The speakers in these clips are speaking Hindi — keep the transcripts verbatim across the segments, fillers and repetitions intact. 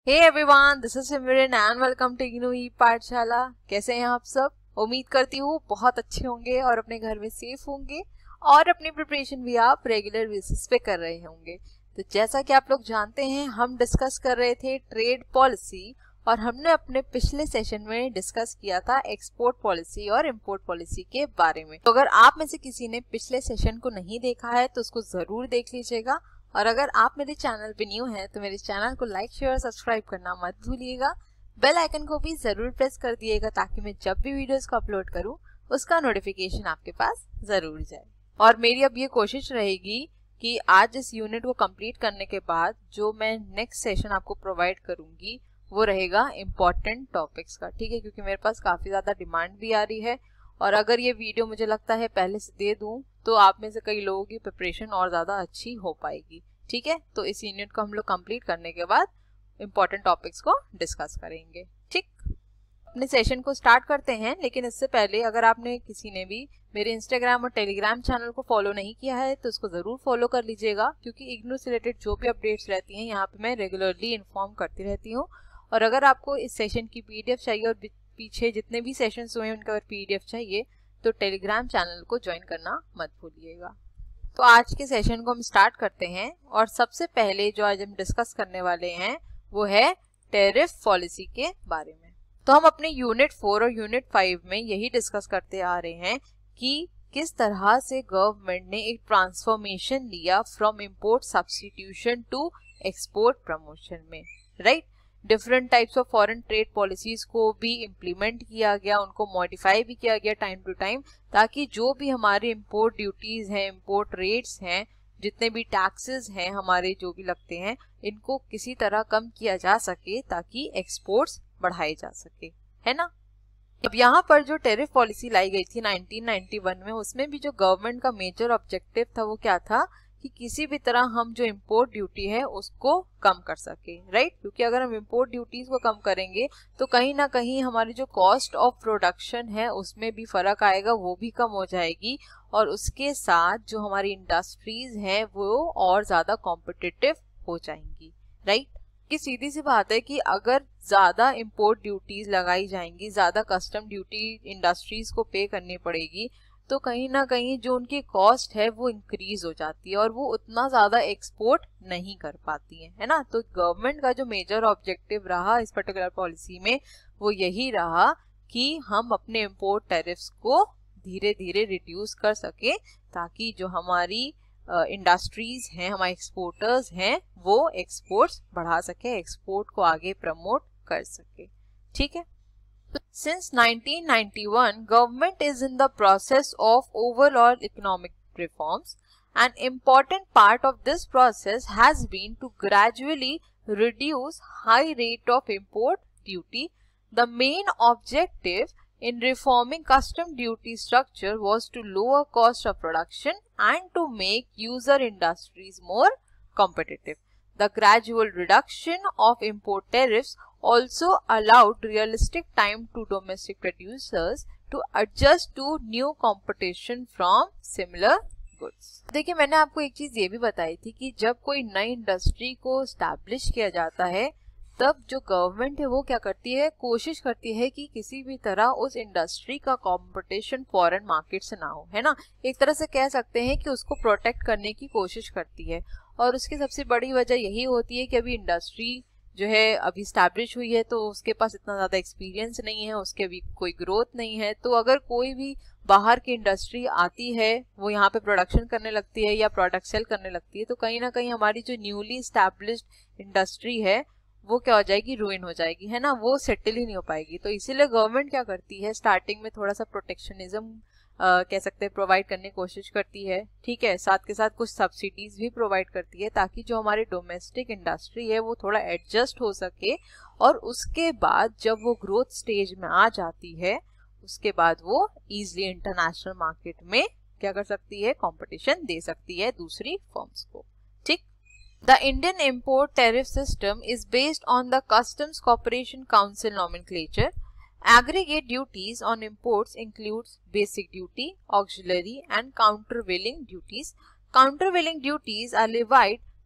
Hey everyone, this is Simran and welcome to IGNOU e Pathshala. कैसे हैं आप सब? उम्मीद करती हूँ बहुत अच्छे होंगे और अपने घर में सेफ होंगे और अपनी प्रिपरेशन भी आप रेगुलर बेसिस पे कर रहे होंगे। तो जैसा कि आप लोग जानते हैं, हम डिस्कस कर रहे थे ट्रेड पॉलिसी और हमने अपने पिछले सेशन में डिस्कस किया था एक्सपोर्ट पॉलिसी और इंपोर्ट पॉलिसी के बारे में। तो अगर आप में से किसी ने पिछले सेशन को नहीं देखा है तो उसको जरूर देख लीजिएगा, और अगर आप मेरे चैनल पे न्यू हैं तो मेरे चैनल को लाइक शेयर और सब्सक्राइब करना मत भूलिएगा। बेल आइकन को भी जरूर प्रेस कर दिएगा ताकि मैं जब भी वीडियोस को अपलोड करूं उसका नोटिफिकेशन आपके पास जरूर जाए। और मेरी अब ये कोशिश रहेगी कि आज इस यूनिट को कंप्लीट करने के बाद जो मैं नेक्स्ट सेशन आपको प्रोवाइड करूंगी वो रहेगा इम्पोर्टेंट टॉपिक्स का, ठीक है? क्योंकि मेरे पास काफी ज्यादा डिमांड भी आ रही है और अगर ये वीडियो मुझे लगता है पहले से दे दूं तो आप में से कई लोगों की प्रिपरेशन और ज्यादा अच्छी हो पाएगी, ठीक है? तो इस यूनिट को हम लोग कंप्लीट करने के बाद इम्पोर्टेंट टॉपिक्स को डिस्कस करेंगे, ठीक? अपने सेशन को स्टार्ट करते हैं, लेकिन इससे पहले अगर आपने किसी ने भी मेरे इंस्टाग्राम और टेलीग्राम चैनल को फॉलो नहीं किया है तो उसको जरूर फॉलो कर लीजिएगा, क्योंकि इग्नू से रिलेटेड जो भी अपडेट्स रहती हैं यहाँ पे मैं रेगुलरली इन्फॉर्म करती रहती हूँ। और अगर आपको इस सेशन की पीडीएफ चाहिए और पीछे जितने भी सेशंस हुए हैं उनका पीडीएफ चाहिए तो टेलीग्राम चैनल को ज्वाइन करना मत भूलिएगा। तो आज के सेशन को हम स्टार्ट करते हैं और सबसे पहले जो आज हम डिस्कस करने वाले हैं वो है टैरिफ पॉलिसी के बारे में। तो हम अपने यूनिट फोर और यूनिट फाइव में यही डिस्कस करते आ रहे हैं कि किस तरह से गवर्नमेंट ने एक ट्रांसफॉर्मेशन लिया from import substitution to export promotion में, right? Different types of foreign trade policies को भी इम्प्लीमेंट किया गया, उनको मॉडिफाई भी किया गया टाइम टू टाइम, ताकि जो भी हमारे इंपोर्ट ड्यूटीज हैं, इंपोर्ट रेट्स हैं, जितने भी टैक्सेस हैं हमारे जो भी लगते हैं, इनको किसी तरह कम किया जा सके ताकि एक्सपोर्ट्स बढ़ाए जा सके, है ना? अब यहाँ पर जो टैरिफ पॉलिसी लाई गई थी नाइनटीन नाइंटी वन में, उसमें भी जो गवर्नमेंट का मेजर ऑब्जेक्टिव था वो क्या था कि किसी भी तरह हम जो इंपोर्ट ड्यूटी है उसको कम कर सके, राइट? क्योंकि अगर हम इंपोर्ट ड्यूटीज को कम करेंगे तो कहीं ना कहीं हमारी जो कॉस्ट ऑफ प्रोडक्शन है उसमें भी फर्क आएगा, वो भी कम हो जाएगी, और उसके साथ जो हमारी इंडस्ट्रीज हैं वो और ज्यादा कॉम्पिटिटिव हो जाएंगी, राइट? कि सीधी सी बात है कि अगर ज्यादा इंपोर्ट ड्यूटीज लगाई जाएंगी, ज्यादा कस्टम ड्यूटी इंडस्ट्रीज को पे करनी पड़ेगी, तो कहीं ना कहीं जो उनकी कॉस्ट है वो इंक्रीज हो जाती है और वो उतना ज्यादा एक्सपोर्ट नहीं कर पाती है, है ना? तो गवर्नमेंट का जो मेजर ऑब्जेक्टिव रहा इस पर्टिकुलर पॉलिसी में वो यही रहा कि हम अपने इंपोर्ट टैरिफ्स को धीरे धीरे रिड्यूस कर सके ताकि जो हमारी इंडस्ट्रीज uh, हैं, हमारे एक्सपोर्टर्स हैं, वो एक्सपोर्ट्स बढ़ा सके, एक्सपोर्ट को आगे प्रमोट कर सके, ठीक है? Since nineteen ninety-one, government is in the process of overall economic reforms. An important part of this process has been to gradually reduce high rate of import duty. The main objective in reforming custom duty structure was to lower cost of production and to make user industries more competitive. The gradual reduction of import tariffs also allowed realistic time to domestic producers to adjust to new competition from similar goods. देखिए, मैंने आपको एक चीज ये भी बताई थी कि जब कोई नई इंडस्ट्री को स्टैब्लिश किया जाता है तब जो गवर्नमेंट है वो क्या करती है, कोशिश करती है कि किसी भी तरह उस इंडस्ट्री का कंपटीशन फॉरेन मार्केट से ना हो, है ना? एक तरह से कह सकते हैं कि उसको प्रोटेक्ट करने की कोशिश करती है। और उसकी सबसे बड़ी वजह यही होती है कि अभी इंडस्ट्री जो है अभी स्टैब्लिश हुई है तो उसके पास इतना ज्यादा एक्सपीरियंस नहीं है, उसके अभी कोई ग्रोथ नहीं है, तो अगर कोई भी बाहर की इंडस्ट्री आती है, वो यहाँ पे प्रोडक्शन करने लगती है या प्रोडक्ट सेल करने लगती है, तो कहीं ना कहीं हमारी जो न्यूली स्टैब्लिश्ड इंडस्ट्री है वो क्या हो जाएगी, रुइन हो जाएगी, है ना? वो सेटल ही नहीं हो पाएगी। तो इसीलिए गवर्नमेंट क्या करती है, स्टार्टिंग में थोड़ा सा प्रोटेक्शनिज्म Uh, कह सकते हैं प्रोवाइड करने की कोशिश करती है, ठीक है? साथ के साथ कुछ सब्सिडीज भी प्रोवाइड करती है ताकि जो हमारी डोमेस्टिक इंडस्ट्री है वो थोड़ा एडजस्ट हो सके, और उसके बाद जब वो ग्रोथ स्टेज में आ जाती है उसके बाद वो इजीली इंटरनेशनल मार्केट में क्या कर सकती है, कंपटीशन दे सकती है दूसरी फर्म्स को, ठीक? The Indian import tariff system is based on the customs corporation council nomenclature. Aggregate duties on imports includes basic duty, auxiliary and countervailing duties. Countervailing duties are levied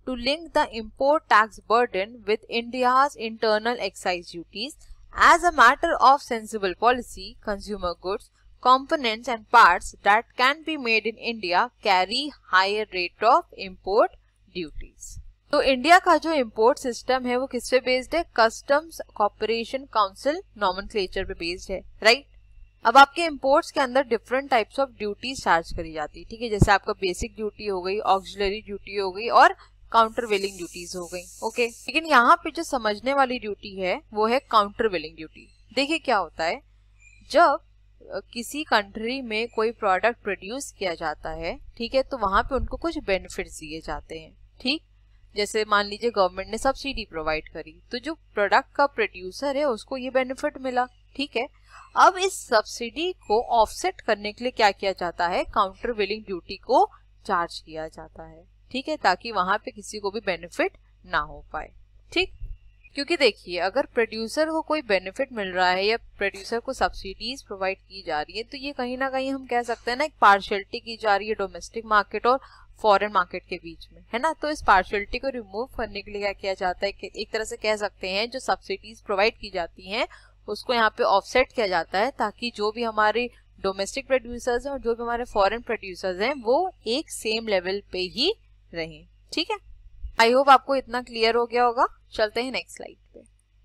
to link the import tax burden with India's internal excise duties. As a matter of sensible policy, consumer goods, components and parts that can be made in India carry higher rate of import duties. तो इंडिया का जो इम्पोर्ट सिस्टम है वो किस पे बेस्ड है? कस्टम्स कॉर्पोरेशन काउंसिल नॉमेनक्लेचर पे बेस्ड है, राइट? अब आपके इम्पोर्ट्स के अंदर different types of duties charge करी जाती है, ठीक है? जैसे आपका बेसिक ड्यूटी हो गई, ऑक्सिलरी ड्यूटी हो गई और काउंटर वेलिंग ड्यूटीज हो गई, ओके? लेकिन यहाँ पे जो समझने वाली ड्यूटी है वो है काउंटर वेलिंग ड्यूटी। देखिए क्या होता है, जब किसी कंट्री में कोई प्रोडक्ट प्रोड्यूस किया जाता है, ठीक है, तो वहां पे उनको कुछ बेनिफिट्स दिए जाते हैं, ठीक? जैसे मान लीजिए गवर्नमेंट ने सब्सिडी प्रोवाइड करी, तो जो प्रोडक्ट का प्रोड्यूसर है उसको ये बेनिफिट मिला, ठीक है? अब इस सब्सिडी को ऑफसेट करने के लिए क्या किया जाता है? काउंटर वेलिंग ड्यूटी को चार्ज किया जाता है, ठीक है, ताकि वहां पे किसी को भी बेनिफिट ना हो पाए, ठीक? क्योंकि देखिए, अगर प्रोड्यूसर को कोई बेनिफिट मिल रहा है या प्रोड्यूसर को सब्सिडीज प्रोवाइड की जा रही है, तो ये कहीं ना कहीं हम कह सकते हैं ना, एक पार्शियलिटी की जा रही है डोमेस्टिक मार्केट और फॉरेन मार्केट के बीच में, है ना? तो इस पार्शियलिटी को रिमूव करने के लिए क्या किया जाता है कि एक तरह से कह सकते हैं जो सब्सिडीज प्रोवाइड की जाती हैं उसको यहाँ पे ऑफसेट किया जाता है, ताकि जो भी हमारे डोमेस्टिक प्रोड्यूसर्स हैं और जो भी हमारे फॉरेन प्रोड्यूसर्स हैं वो एक सेम लेवल पे ही रहें, ठीक है? आई होप आपको इतना क्लियर हो गया होगा। चलते हैं नेक्स्ट स्लाइड पे।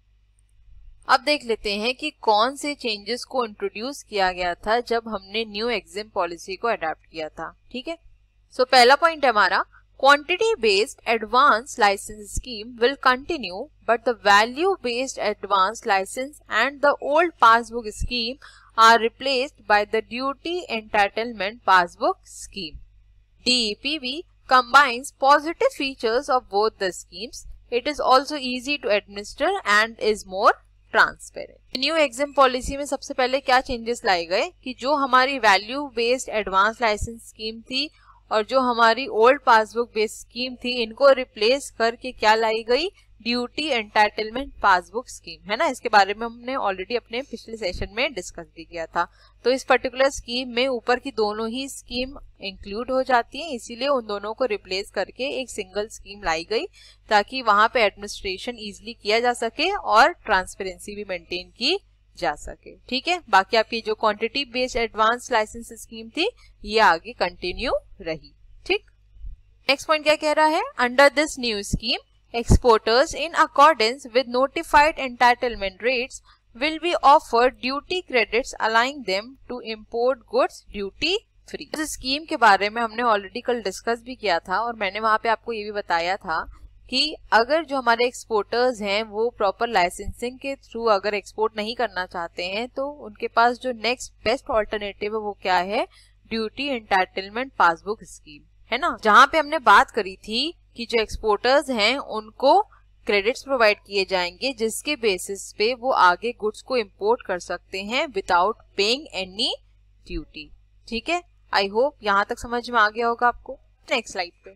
अब देख लेते हैं कि कौन से चेंजेस को इंट्रोड्यूस किया गया था जब हमने न्यू एग्जिम पॉलिसी को अडॉप्ट किया था, ठीक है? सो so, पहला पॉइंट है हमारा, quantity based advance licence scheme will continue but the value based advance licence and the old passbook scheme are replaced by the duty entitlement passbook scheme. D E P B combines positive features of both the schemes. It is also easy to administer and is more transparent. New EXIM policy में सबसे पहले क्या चेंजेस लाए गए कि जो हमारी value based advance licence scheme थी और जो हमारी ओल्ड पासबुक बेस्ड स्कीम थी, इनको रिप्लेस करके क्या लाई गई? ड्यूटी एंटाइटलमेंट पासबुक स्कीम, है ना? इसके बारे में हमने ऑलरेडी अपने पिछले सेशन में डिस्कस भी किया था। तो इस पर्टिकुलर स्कीम में ऊपर की दोनों ही स्कीम इंक्लूड हो जाती हैं, इसीलिए उन दोनों को रिप्लेस करके एक सिंगल स्कीम लाई गई, ताकि वहां पे एडमिनिस्ट्रेशन इजिली किया जा सके और ट्रांसपेरेंसी भी मेंटेन की जा सके, ठीक है? बाकी आपकी जो quantity based advance licence scheme थी ये आगे कंटिन्यू रही, ठीक? नेक्स्ट पॉइंट क्या कह रहा है? Under this new scheme exporters in accordance with notified entitlement rates will be offered duty credits allowing them to import goods duty free। इस स्कीम के बारे में हमने ऑलरेडी कल डिस्कस भी किया था और मैंने वहां पे आपको ये भी बताया था कि अगर जो हमारे एक्सपोर्टर्स हैं वो प्रॉपर लाइसेंसिंग के थ्रू अगर एक्सपोर्ट नहीं करना चाहते हैं तो उनके पास जो नेक्स्ट बेस्ट ऑल्टरनेटिव है वो क्या है? ड्यूटी एंटाइटलमेंट पासबुक स्कीम, है ना? जहां पे हमने बात करी थी कि जो एक्सपोर्टर्स हैं उनको क्रेडिट्स प्रोवाइड किए जाएंगे जिसके बेसिस पे वो आगे गुड्स को इंपोर्ट कर सकते हैं विदाउट पेइंग एनी ड्यूटी, ठीक है? आई होप यहां तक समझ में आ गया होगा आपको। नेक्स्ट स्लाइड पे।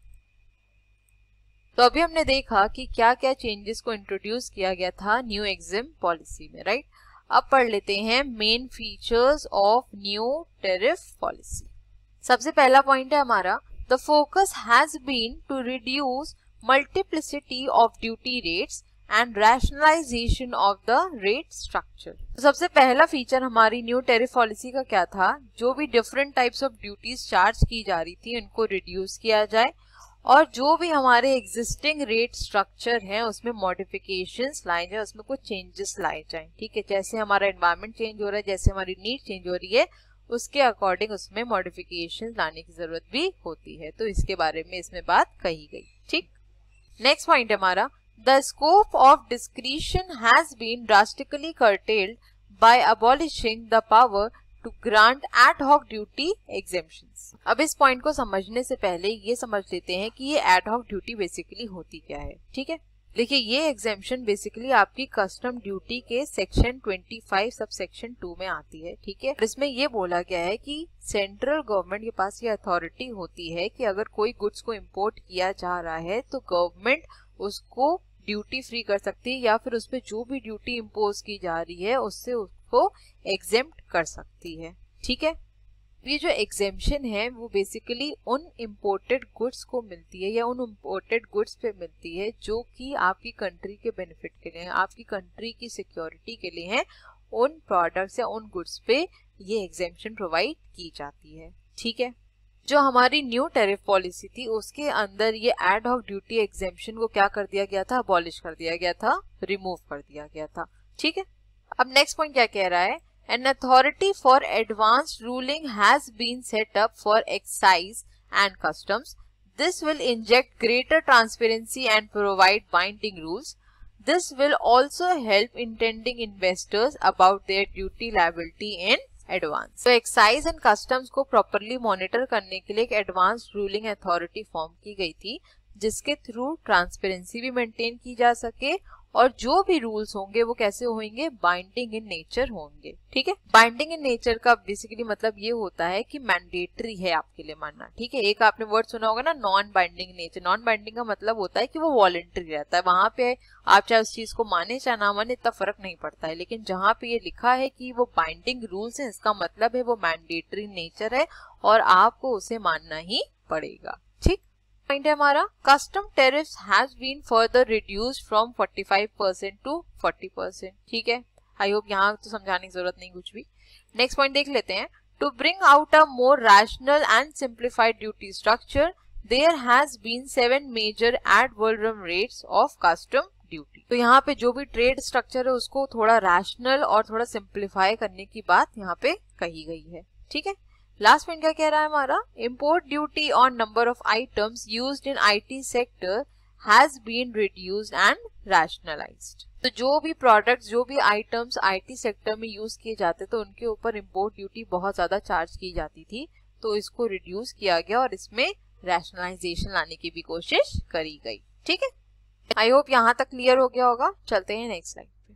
तो अभी हमने देखा कि क्या क्या चेंजेस को इंट्रोड्यूस किया गया था न्यू एग्जिम पॉलिसी में, राइट? अब पढ़ लेते हैं main features of new tariff policy. सबसे पहला पॉइंट है हमारा, the focus has been to reduce multiplicity of duty rates and rationalization of the rate structure। तो सबसे पहला फीचर हमारी न्यू टैरिफ पॉलिसी का क्या था? जो भी different types of duties charge की जा रही थी उनको रिड्यूस किया जाए और जो भी हमारे एग्जिस्टिंग रेट स्ट्रक्चर है उसमें मॉडिफिकेशंस लाए जाए, उसमें कुछ चेंजेस लाए जाए, ठीक है? जैसे हमारा एनवायरमेंट चेंज हो रहा है, जैसे हमारी नीड चेंज हो रही है, उसके अकॉर्डिंग उसमें मॉडिफिकेशन लाने की जरूरत भी होती है। तो इसके बारे में इसमें बात कही गई, ठीक? नेक्स्ट पॉइंट है हमारा, the scope of discretion has been drastically curtailed by abolishing the power to grant ad hoc duty exemptions. अब इस पॉइंट को समझने से पहले ये समझ लेते हैं कि ये एड हॉक ड्यूटी बेसिकली होती क्या है, ठीक है? देखिए, ये एग्जेम्पशन बेसिकली आपकी कस्टम ड्यूटी के सेक्शन पच्चीस सब सेक्शन टू में आती है, ठीक है? इसमें ये बोला गया है कि सेंट्रल गवर्नमेंट के पास ये अथॉरिटी होती है कि अगर कोई गुड्स को इंपोर्ट किया जा रहा है तो गवर्नमेंट उसको ड्यूटी फ्री कर सकती है या फिर उस पर जो भी ड्यूटी इम्पोज की जा रही है उससे उसको एग्जेम्प्ट कर सकती है, ठीक है? ये जो एग्जेम्पशन है वो बेसिकली उन इम्पोर्टेड गुड्स को मिलती है या उन इम्पोर्टेड गुड्स पे मिलती है जो कि आपकी कंट्री के बेनिफिट के लिए, आपकी कंट्री की सिक्योरिटी के लिए हैं। उन प्रोडक्ट्स या उन गुड्स पे ये एग्जेम्पशन प्रोवाइड की जाती है। ठीक है, जो हमारी न्यू टैरिफ पॉलिसी थी उसके अंदर ये एड हॉक ड्यूटी एग्जेम्पशन को क्या कर दिया गया था, अबॉलिश कर दिया गया था, रिमूव कर दिया गया था। ठीक है, अब नेक्स्ट पॉइंट क्या कह रहा है, An authority for advanced ruling has been set up for excise and customs. This will inject greater transparency and provide binding rules. This will also help intending investors about their duty liability in advance. So excise and customs को properly monitor करने के लिए एक advanced ruling authority form की गई थी, जिसके थ्रू ट्रांसपेरेंसी भी मेंटेन की जा सके और जो भी रूल्स होंगे वो कैसे होंगे, बाइंडिंग इन नेचर होंगे। ठीक है, बाइंडिंग इन नेचर का बेसिकली मतलब ये होता है कि मैंडेटरी है आपके लिए मानना। ठीक है, एक आपने वर्ड सुना होगा ना, non binding nature. Non binding का मतलब होता है कि वो वॉलंटरी रहता है, वहां पे आप चाहे उस चीज को माने चाहे ना माने इतना फर्क नहीं पड़ता है। लेकिन जहां पे ये लिखा है कि वो बाइंडिंग रूल्स है, इसका मतलब है वो मैंडेटरी नेचर है और आपको उसे मानना ही पड़ेगा। ठीक पॉइंट है हमारा, custom tariffs has been further reduced from forty five percent to forty percent. ठीक है, आई होप यहाँ तो समझाने की जरूरत नहीं कुछ भी। नेक्स्ट पॉइंट देख लेते हैं, to bring out a more rational and simplified duty structure there has been seven major ad vulnerable rates of custom duty. तो यहाँ पे जो भी ट्रेड स्ट्रक्चर है उसको थोड़ा रैशनल और थोड़ा सिंप्लीफाई करने की बात यहाँ पे कही गई है। ठीक है, लास्ट पॉइंट क्या कह रहा है हमारा, import duty on number of items used in IT sector has been reduced and rationalised. तो जो भी प्रोडक्ट्स, जो भी आइटम्स आईटी सेक्टर में यूज किए जाते तो उनके ऊपर इम्पोर्ट ड्यूटी बहुत ज्यादा चार्ज की जाती थी, तो इसको रिड्यूस किया गया और इसमें रैशनलाइजेशन लाने की भी कोशिश करी गई। ठीक है, आई होप यहाँ तक क्लियर हो गया होगा। चलते हैं नेक्स्ट स्लाइड पे।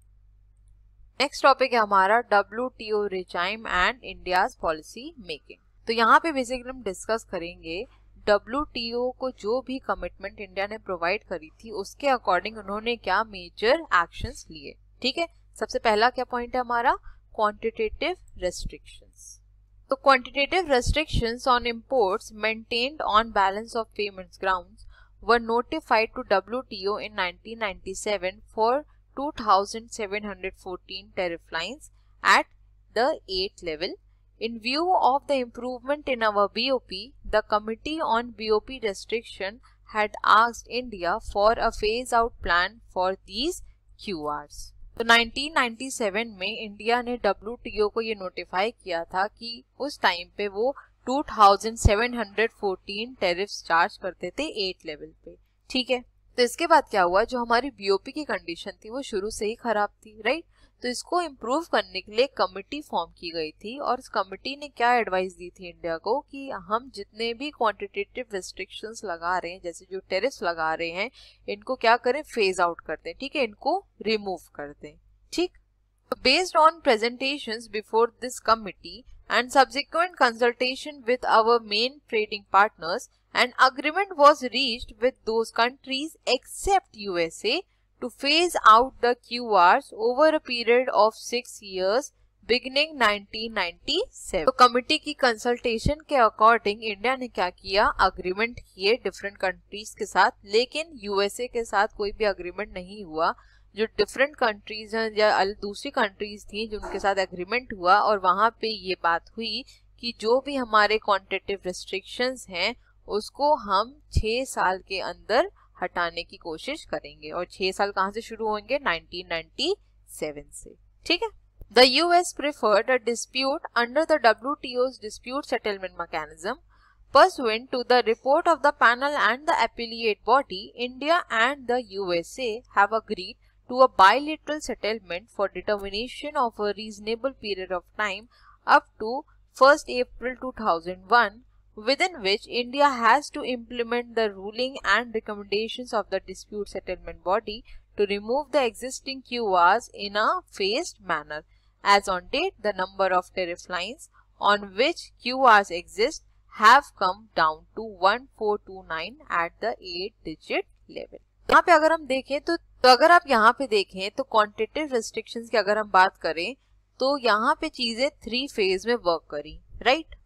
नेक्स्ट टॉपिक है हमारा W T O regime and India's policy making. तो यहाँ पे बेसिकली हम डिस्कस करेंगे डब्ल्यू टी ओ को जो भी कमिटमेंट इंडिया ने प्रोवाइड करी थी उसके अकॉर्डिंग उन्होंने क्या मेजर एक्शंस लिए। ठीक है, सबसे पहला क्या पॉइंट है हमारा, क्वांटिटेटिव रेस्ट्रिक्शंस। तो quantitative restrictions on imports maintained on balance of payments grounds were notified to W T O in nineteen ninety-seven for two thousand seven hundred fourteen tariff lines at the eighth level. In view of the improvement in our B O P, the Committee on B O P Restriction had asked India for a phase-out plan for these Q Rs. तो नाइनटीन नाइंटी सेवन में इंडिया ने W T O को ये नोटिफाई किया था कि उस टाइम पे वो two thousand seven hundred fourteen tariffs charge करते थे एट लेवल पे। ठीक है, तो इसके बाद क्या हुआ, जो हमारी बीओपी की कंडीशन थी वो शुरू से ही खराब थी, राइट। तो इसको इम्प्रूव करने के लिए कमिटी फॉर्म की गई थी और इस कमिटी ने क्या एडवाइस दी थी इंडिया को कि हम जितने भी क्वांटिटेटिव रेस्ट्रिक्शंस लगा रहे हैं, जैसे जो टैरिफ्स लगा रहे हैं, इनको क्या करें, फेज आउट कर दें। ठीक है, इनको रिमूव कर दें। ठीक, based on presentations before this committee and subsequent consultation with our main trading partners, an agreement was reached with those countries except U S A to phase out the Q Rs over a period of six years beginning nineteen ninety seven. तो कमिटी की कंसल्टेशन के अकॉर्डिंग इंडिया ने क्या किया, अग्रीमेंट किए डिफरेंट कंट्रीज के साथ, लेकिन यूएसए के साथ कोई भी अग्रीमेंट नहीं हुआ। जो डिफरेंट कंट्रीज हैं या दूसरी कंट्रीज थी जिनके साथ एग्रीमेंट हुआ और वहां पे ये बात हुई कि जो भी हमारे क्वांटिटेटिव रेस्ट्रिक्शंस हैं उसको हम छह साल के अंदर हटाने की कोशिश करेंगे। और छह साल कहां से शुरू होंगे, नाइनटीन नाइंटी सेवन से। ठीक है, the US preferred a dispute under the W T O's dispute settlement mechanism. Pursuant to the report of the panel and the appellate body, India and the U S A have agreed to a bilateral settlement for determination of a reasonable period of time up to first April two thousand one, within which India has to implement the ruling and recommendations of the dispute settlement body to remove the existing Q Rs in a phased manner. As on date, the number of tariff lines on which Q Rs exist have come down to one four two nine at the eight digit level. यहाँ पे अगर हम देखें तो तो अगर आप यहाँ पे देखें तो क्वांटिटेटिव रेस्ट्रिक्शंस की अगर हम बात करें तो यहाँ पे चीजें थ्री फेज में वर्क करी, राइट।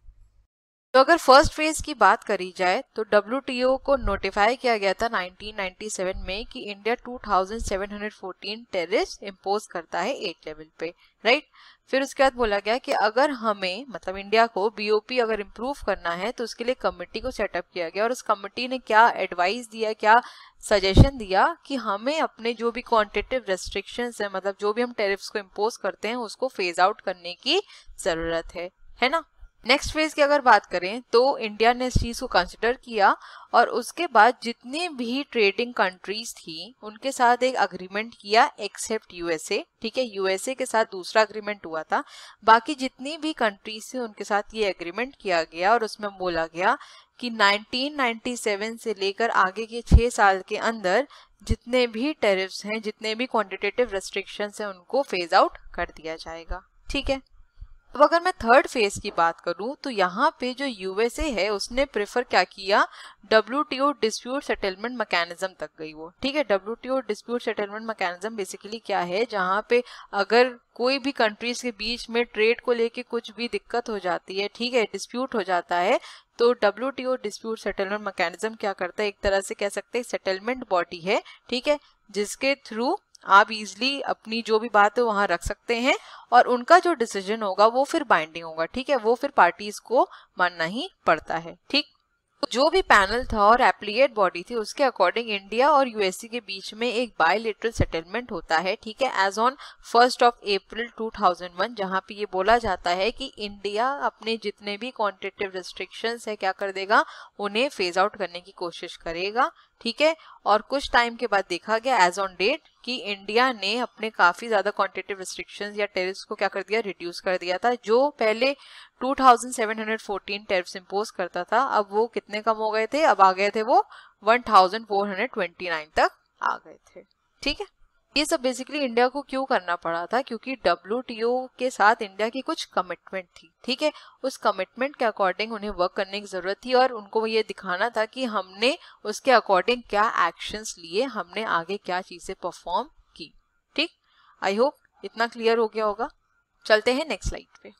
तो अगर फर्स्ट फेज की बात करी जाए तो डब्ल्यूटीओ को नोटिफाई किया गया था नाइनटीन नाइंटी सेवन में कि India two thousand seven hundred fourteen tariffs impose करता है एट लेवल पे, राइट। फिर उसके बाद बोला गया कि अगर हमें मतलब इंडिया को बीओपी अगर इम्प्रूव करना है तो उसके लिए कमेटी को सेटअप किया गया, और उस कमेटी ने क्या एडवाइस दिया, क्या सजेशन दिया कि हमें अपने जो भी क्वांटिटेटिव रेस्ट्रिक्शंस है, मतलब जो भी हम टेरिफ्स को इम्पोज करते हैं उसको फेज आउट करने की जरूरत है, है ना। नेक्स्ट फेज की अगर बात करें तो इंडिया ने इस चीज को कंसिडर किया और उसके बाद जितनी भी ट्रेडिंग कंट्रीज थी उनके साथ एक अग्रीमेंट किया एक्सेप्ट यूएसए, ठीक है। यूएसए के साथ दूसरा अग्रीमेंट हुआ था, बाकी जितनी भी कंट्रीज थी उनके साथ ये एग्रीमेंट किया गया और उसमें बोला गया कि नाइनटीन नाइंटी सेवन से लेकर आगे के छह साल के अंदर जितने भी टेरिफ्स हैं, जितने भी क्वांटिटेटिव रेस्ट्रिक्शंस हैं, उनको फेज आउट कर दिया जाएगा, ठीक है। अब अगर मैं थर्ड फेज की बात करूं तो यहाँ पे जो यूएसए है उसने प्रेफर क्या किया, डब्ल्यूटीओ डिस्प्यूट सेटलमेंट मैकेनिज्म तक गई वो, ठीक है। WTO dispute settlement mechanism basically क्या है, जहाँ पे अगर कोई भी कंट्रीज के बीच में ट्रेड को लेके कुछ भी दिक्कत हो जाती है, ठीक है, डिस्प्यूट हो जाता है, तो डब्ल्यूटीओ डिस्प्यूट सेटलमेंट मैकेनिज्म क्या करता है, एक तरह से कह सकते हैं सेटलमेंट बॉडी है, ठीक है, जिसके थ्रू आप इजिली अपनी जो भी बात है वहां रख सकते हैं और उनका जो डिसीजन होगा वो फिर बाइंडिंग होगा, ठीक है, वो फिर पार्टीज को मानना ही पड़ता है, ठीक। जो भी पैनल था और एप्लीकेट बॉडी थी उसके अकॉर्डिंग इंडिया और यूएसए के बीच में एक बायलैटरल सेटलमेंट होता है, ठीक है, as on first of April two thousand one, जहां पे ये बोला जाता है कि इंडिया अपने जितने भी क्वांटिटेटिव रेस्ट्रिक्शंस है क्या कर देगा, उन्हें फेज आउट करने की कोशिश करेगा, ठीक है। और कुछ टाइम के बाद देखा गया एज ऑन डेट कि इंडिया ने अपने काफी ज्यादा क्वांटिटेटिव रेस्ट्रिक्शंस या टेरिफ्स को क्या कर दिया, रिड्यूस कर दिया था। जो पहले two thousand seven hundred fourteen tariffs impose करता था, अब वो कितने कम हो गए थे, अब आ गए थे वो one thousand four hundred twenty nine तक आ गए थे, ठीक है। ये सब बेसिकली इंडिया को क्यों करना पड़ा था, क्योंकि डब्ल्यूटीओ के साथ इंडिया की कुछ कमिटमेंट थी, ठीक है। उस कमिटमेंट के अकॉर्डिंग उन्हें वर्क करने की जरूरत थी और उनको ये दिखाना था कि हमने उसके अकॉर्डिंग क्या एक्शंस लिए, हमने आगे क्या चीजें परफॉर्म की, ठीक। आई होप इतना क्लियर हो गया होगा। चलते हैं नेक्स्ट स्लाइड पे।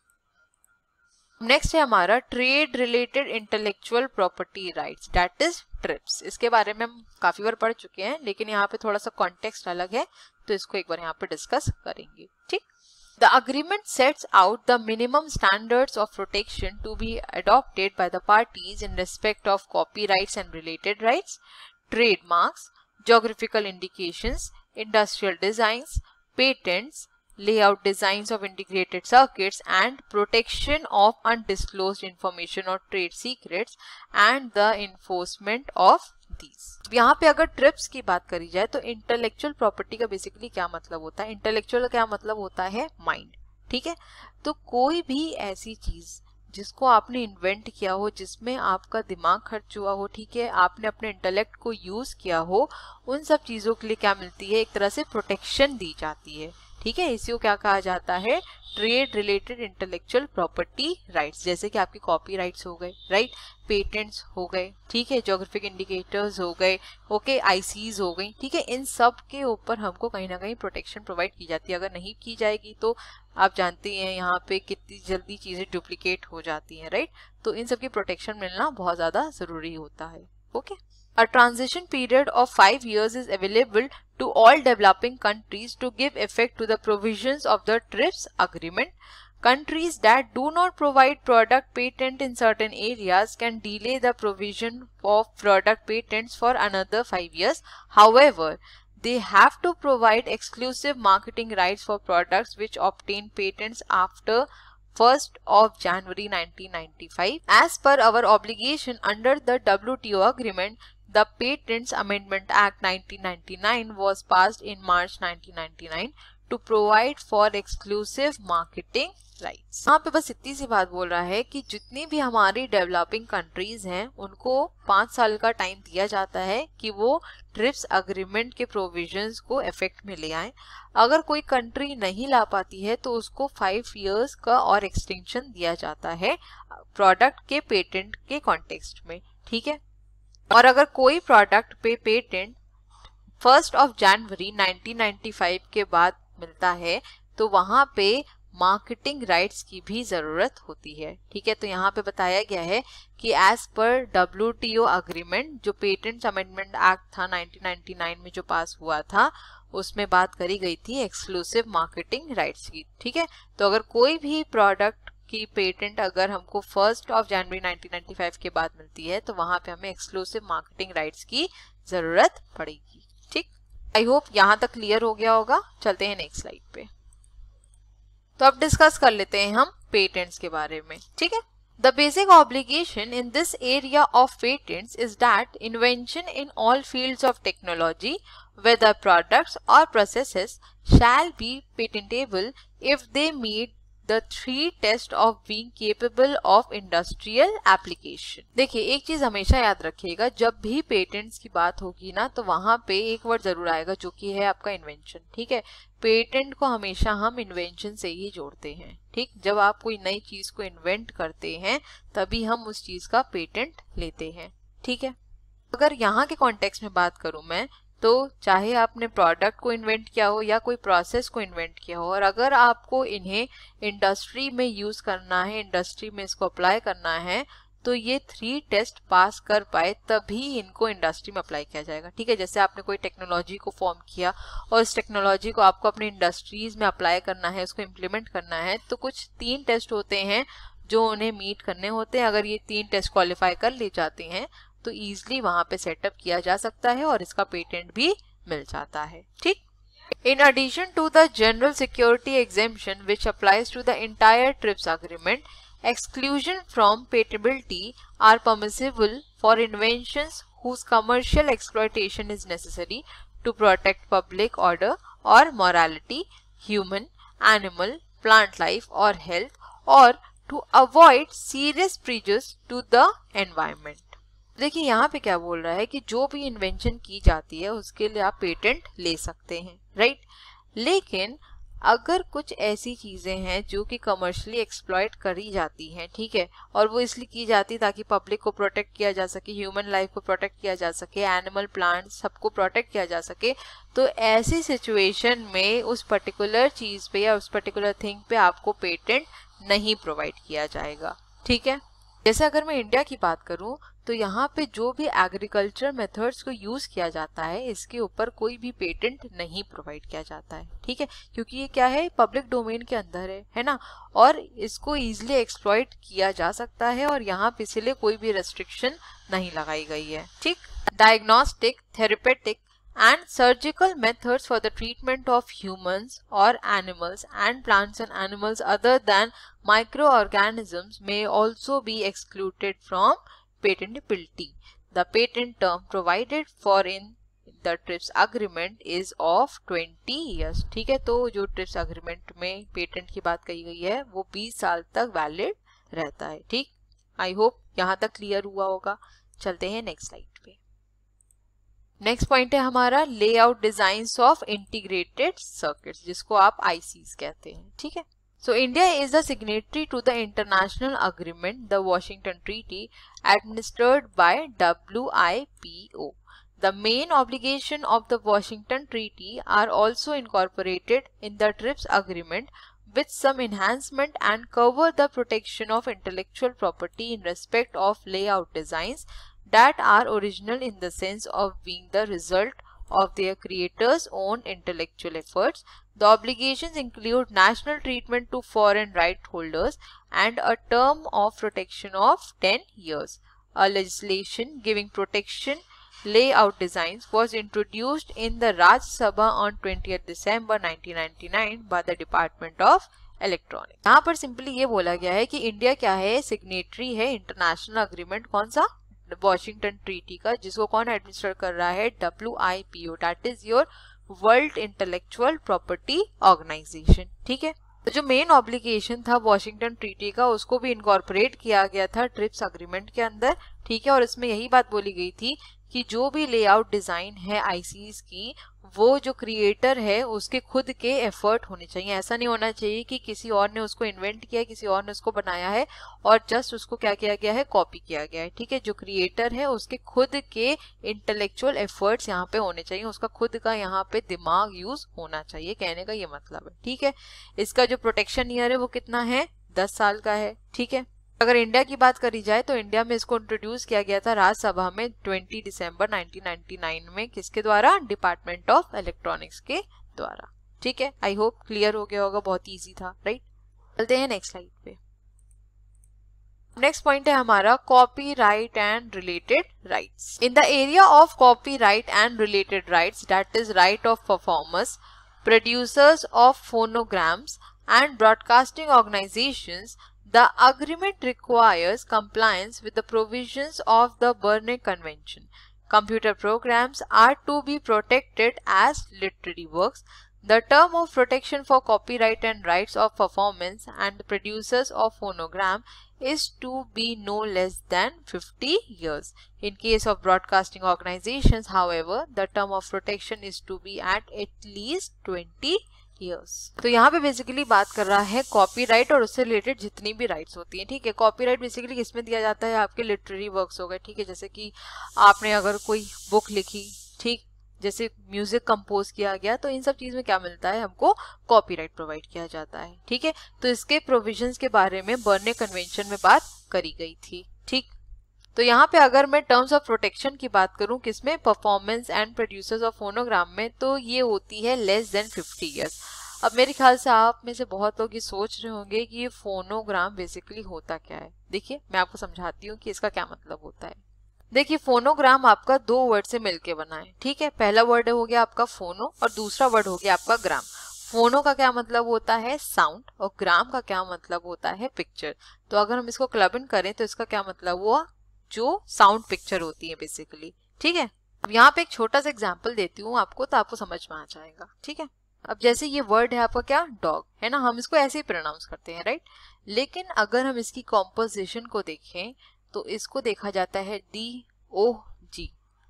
नेक्स्ट है हमारा trade related intellectual property rights, that is TRIPS. इसके बारे में हम काफी बार पढ़ चुके हैं, लेकिन यहाँ पे थोड़ा सा कॉन्टेक्स्ट अलग है, तो इसको एक बार यहाँ पे डिस्कस करेंगे, ठीक। The agreement sets out the minimum standards of protection to be adopted by the parties in respect of copyrights and related rights, trademarks, geographical indications, industrial designs, patents, layout designs of integrated circuits, and protection of undisclosed information or trade secrets, and the enforcement of these. यहाँ पे अगर ट्रिप्स की बात करी जाए तो इंटेलेक्चुअल प्रॉपर्टी का बेसिकली क्या मतलब होता है, इंटेलेक्चुअल क्या मतलब होता है, माइंड, ठीक है। तो कोई भी ऐसी चीज जिसको आपने इन्वेंट किया हो, जिसमें आपका दिमाग खर्च हुआ हो, ठीक है, आपने अपने इंटेलेक्ट को यूज किया हो, उन सब चीजों के लिए क्या मिलती है, एक तरह से प्रोटेक्शन दी जाती है, ठीक है। इसी को क्या कहा जाता है, trade related intellectual property rights. जैसे कि आपके कॉपी राइट्स हो गए, राइट, पेटेंट्स हो गए, ठीक है, ज्योग्राफिक इंडिकेटर्स हो गए, ओके, आईसीज हो गई, ठीक है, इन सब के ऊपर हमको कहीं ना कहीं प्रोटेक्शन प्रोवाइड की जाती है। अगर नहीं की जाएगी तो आप जानते हैं यहाँ पे कितनी जल्दी चीजें डुप्लीकेट हो जाती हैं, राइट। तो इन सब की प्रोटेक्शन मिलना बहुत ज्यादा जरूरी होता है, okay. A transition period of five years is available to all developing countries to give effect to the provisions of the TRIPS agreement. Countries that do not provide product patent in certain areas can delay the provision of product patents for another five years. However, they have to provide exclusive marketing rights for products which obtain patents after first of January nineteen ninety-five. As per our obligation under the W T O agreement, the Patents Amendment Act nineteen ninety-nine was passed in March nineteen ninety-nine to provide for exclusive marketing rights. यहाँ पे बस इतनी सी बात बोल रहा है कि जितनी भी हमारी डेवलपिंग कंट्रीज हैं उनको पाँच साल का टाइम दिया जाता है कि वो ट्रिप्स अग्रीमेंट के प्रोविजंस को इफेक्ट में ले आए। अगर कोई कंट्री नहीं ला पाती है तो उसको फाइव इयर्स का और एक्सटेंशन दिया जाता है प्रोडक्ट के पेटेंट के कॉन्टेक्स्ट में, ठीक है। और अगर कोई प्रोडक्ट पे patent first of January nineteen ninety five के बाद मिलता है तो वहां पे मार्केटिंग राइट्स की भी जरूरत होती है। ठीक है, तो यहाँ पे बताया गया है कि एज पर डब्ल्यू टी ओ अग्रीमेंट, जो पेटेंट अमेंडमेंट एक्ट था नाइनटीन नाइंटी नाइन में जो पास हुआ था, उसमें बात करी गई थी एक्सक्लूसिव मार्केटिंग राइट्स की। ठीक है, तो अगर कोई भी प्रोडक्ट की पेटेंट अगर हमको first of January nineteen ninety five के बाद मिलती है तो वहां पे हमें एक्सक्लूसिव मार्केटिंग राइट्स की जरूरत पड़ेगी। ठीक, आई होप यहाँ तक क्लियर हो गया होगा। चलते हैं नेक्स्ट स्लाइड पे। तो अब डिस्कस कर लेते हैं हम पेटेंट्स के बारे में। ठीक है, The basic obligation in this area of patents is that invention in all fields of technology, whether products or processes, shall be patentable if they meet the three tests of being capable of industrial application। देखिए, एक चीज हमेशा याद रखिएगा, जब भी पेटेंट्स की बात होगी ना तो वहां पे एक वर्ड जरूर आएगा जो कि है आपका इन्वेंशन। ठीक है, पेटेंट को हमेशा हम इन्वेंशन से ही जोड़ते हैं। ठीक, जब आप कोई नई चीज को इन्वेंट करते हैं तभी हम उस चीज का पेटेंट लेते हैं। ठीक है, अगर यहाँ के कॉन्टेक्स्ट में बात करूं मैं, तो चाहे आपने प्रोडक्ट को इन्वेंट किया हो या कोई प्रोसेस को इन्वेंट किया हो, और अगर आपको इन्हें इंडस्ट्री में यूज करना है, इंडस्ट्री में इसको अप्लाई करना है, तो ये थ्री टेस्ट पास कर पाए तभी इनको इंडस्ट्री में अप्लाई किया जाएगा। ठीक है, जैसे आपने कोई टेक्नोलॉजी को फॉर्म किया और इस टेक्नोलॉजी को आपको अपनी इंडस्ट्रीज में अप्लाई करना है, उसको इम्प्लीमेंट करना है, तो कुछ तीन टेस्ट होते हैं जो उन्हें मीट करने होते हैं। अगर ये तीन टेस्ट क्वालिफाई कर ले जाते हैं तो इजीली वहां पे सेटअप किया जा सकता है और इसका पेटेंट भी मिल जाता है। ठीक, in addition to the general security exemption which applies to the entire TRIPS agreement, exclusion from patentability are permissible for inventions whose commercial exploitation is necessary to protect public order or morality, human, animal, plant life or health, or to avoid serious prejudice to the environment। देखिए यहाँ पे क्या बोल रहा है कि जो भी इन्वेंशन की जाती है उसके लिए आप पेटेंट ले सकते हैं, राइट। लेकिन अगर कुछ ऐसी चीजें हैं जो कि कमर्शियली एक्सप्लॉइट करी जाती हैं, ठीक है, और वो इसलिए की जाती है ताकि पब्लिक को प्रोटेक्ट किया जा सके, ह्यूमन लाइफ को प्रोटेक्ट किया जा सके, एनिमल, प्लांट सबको प्रोटेक्ट किया जा सके, तो ऐसी सिचुएशन में उस पर्टिकुलर चीज पे या उस पर्टिकुलर थिंग पे आपको पेटेंट नहीं प्रोवाइड किया जाएगा। ठीक है, जैसे अगर मैं इंडिया की बात करूं तो यहाँ पे जो भी एग्रीकल्चर मेथड्स को यूज किया जाता है इसके ऊपर कोई भी पेटेंट नहीं प्रोवाइड किया जाता है। ठीक है, क्योंकि ये क्या है, पब्लिक डोमेन के अंदर है है ना, और इसको इजीली एक्सप्लॉइट किया जा सकता है और यहाँ पे इसलिए कोई भी रेस्ट्रिक्शन नहीं लगाई गई है। ठीक, diagnostic, therapeutic and surgical methods for the treatment of humans or animals and plants and animals other than microorganisms may also be excluded from patentability. The patent term provided for in the TRIPS agreement is of twenty years। ठीक है, तो जो ट्रिप्स agreement में पेटेंट की बात कही गई है वो बीस साल तक वैलिड रहता है। ठीक, आई होप यहाँ तक क्लियर हुआ होगा। चलते हैं नेक्स्ट स्लाइड पे। नेक्स्ट पॉइंट है हमारा layout designs of integrated circuits, जिसको आप आईसीज कहते हैं। ठीक है, so India is the signatory to the international agreement the Washington treaty administered by W I P O. The main obligation of the Washington Treaty are also incorporated in the TRIPS agreement with some enhancement and cover the protection of intellectual property in respect of layout designs that are original in the sense of being the result of their creators' own intellectual efforts. The obligations include national treatment to foreign right holders and a term of protection of ten years. A legislation giving protection layout designs was introduced in the Rajya Sabha on twentieth December nineteen ninety-nine by the Department of Electronics। यहाँ पर सिंपली ये बोला गया है कि इंडिया क्या है, सिग्नेटरी है इंटरनेशनल अग्रीमेंट, कौन सा, वॉशिंगटन ट्रीटी का, जिसको कौन एडमिनिस्टर कर रहा है, W I P O, that is your world intellectual property organisation. ठीक है, तो जो मेन ऑब्लिगेशन था वॉशिंगटन ट्रीटी का उसको भी इनकॉर्पोरेट किया गया था ट्रिप्स अग्रीमेंट के अंदर। ठीक है, और इसमें यही बात बोली गई थी कि जो भी लेआउट डिजाइन है आईसीज की वो जो क्रिएटर है उसके खुद के एफर्ट होने चाहिए। ऐसा नहीं होना चाहिए कि किसी और ने उसको इन्वेंट किया, किसी और ने उसको बनाया है और जस्ट उसको क्या किया गया है, कॉपी किया गया है। ठीक है, जो क्रिएटर है उसके खुद के इंटेलेक्चुअल एफर्ट्स यहाँ पे होने चाहिए, उसका खुद का यहाँ पे दिमाग यूज होना चाहिए, कहने का ये मतलब है। ठीक है, इसका जो प्रोटेक्शन ईयर है वो कितना है, दस साल का है। ठीक है, अगर इंडिया की बात करी जाए तो इंडिया में इसको इंट्रोड्यूस किया गया था राज्यसभा में बीस दिसंबर नाइनटीन नाइंटी नाइन में, किसके द्वारा, डिपार्टमेंट ऑफ इलेक्ट्रॉनिक्स के द्वारा। ठीक है, आई होप क्लियर हो गया होगा, बहुत इजी था, राइट। चलते हैं नेक्स्ट स्लाइड पे। नेक्स्ट पॉइंट है हमारा copyright and related rights. In the area of copyright and related rights, that is right of performers, producers of phonograms and broadcasting organizations, the agreement requires compliance with the provisions of the Berne Convention. Computer programs are to be protected as literary works. The term of protection for copyright and rights of performance and the producers of phonogram is to be no less than fifty years. In case of broadcasting organizations, however, the term of protection is to be at at least twenty years. तो यहाँ पे बेसिकली बात कर रहा है कॉपीराइट और उससे रिलेटेड जितनी भी राइट्स होती हैं। ठीक है, कॉपीराइट बेसिकली किसमें दिया जाता है, आपके लिटरेरी वर्क्स हो गए। ठीक है, जैसे कि आपने अगर कोई बुक लिखी, ठीक, जैसे म्यूजिक कंपोज किया गया, तो इन सब चीज में क्या मिलता है, हमको कॉपीराइट प्रोवाइड किया जाता है। ठीक है, तो इसके प्रोविजंस के बारे में बर्ने कन्वेंशन में बात करी गई थी। ठीक, तो यहाँ पे अगर मैं टर्म्स ऑफ प्रोटेक्शन की बात करूं किसमें, performance and producers of phonogram में, तो ये होती है लेस देन फिफ्टी ईयर्स। अब मेरे ख्याल से आप में से बहुत लोग ये सोच रहे होंगे कि ये फोनोग्राम बेसिकली होता क्या है। देखिए मैं आपको समझाती हूँ कि इसका क्या मतलब होता है। देखिए फोनोग्राम आपका दो वर्ड से मिलके बना है। ठीक है, पहला वर्ड हो गया आपका फोनो और दूसरा वर्ड हो गया आपका ग्राम। फोनो का क्या मतलब होता है, साउंड, और ग्राम का क्या मतलब होता है, पिक्चर। तो अगर हम इसको क्लब इन करें तो इसका क्या मतलब हुआ, जो साउंड पिक्चर होती है बेसिकली। ठीक है, अब यहाँ पे एक छोटा सा एग्जाम्पल देती हूँ आपको, तो आपको समझ में आ जाएगा। ठीक है, अब जैसे ये वर्ड है आपका क्या, डॉग है ना, हम इसको ऐसे ही प्रोनाउंस करते हैं, राइट। लेकिन अगर हम इसकी कॉम्पोजिशन को देखें तो इसको देखा जाता है डी ओ जी,